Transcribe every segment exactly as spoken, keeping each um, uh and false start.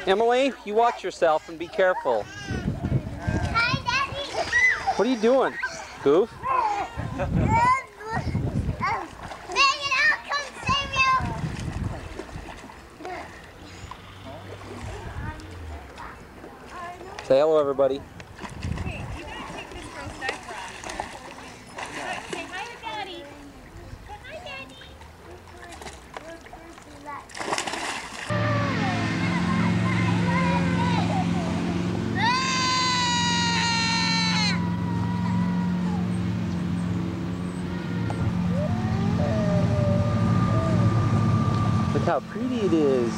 Emily, you watch yourself and be careful. Hi, Daddy. What are you doing, Goof? Megan, I'll come save you. Say hello, everybody. Hey, you gotta take this girl's diaper off. Say hi to Daddy. Say hi, Daddy. Look how pretty it is.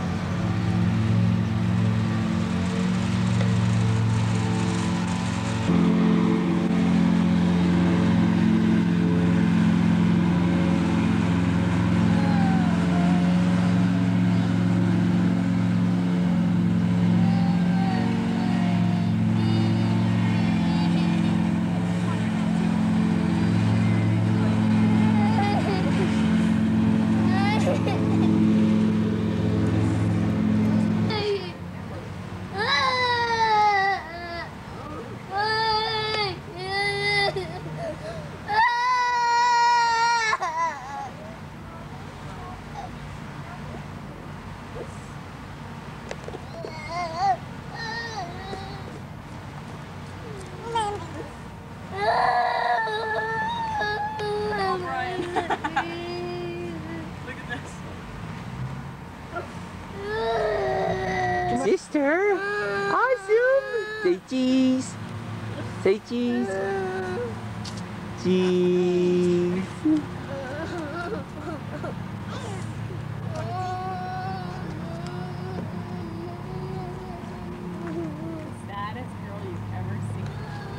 Sister, awesome. Say cheese. Say cheese. Cheese. Saddest girl you've ever seen.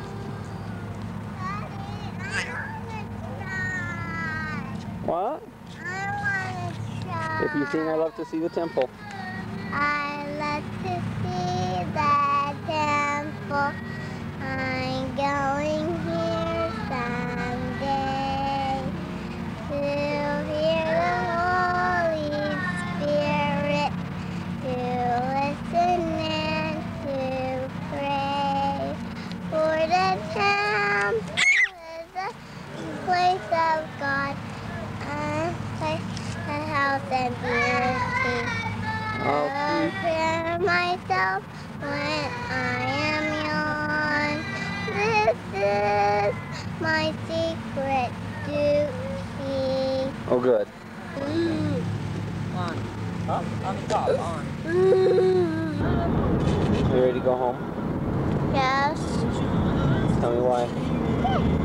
What? I want to try. If you sing, I love to see the temple. I love to see the temple. I'm going here someday to hear the Holy Spirit, to listen and to pray. For the temple is the place of God, a place, a house and beauty. Oh, I'll prepare myself when I am young. This is my secret duty. oh good. Mm. On. Up, on the top, on. Mm. You ready to go home? Yes. Tell me why.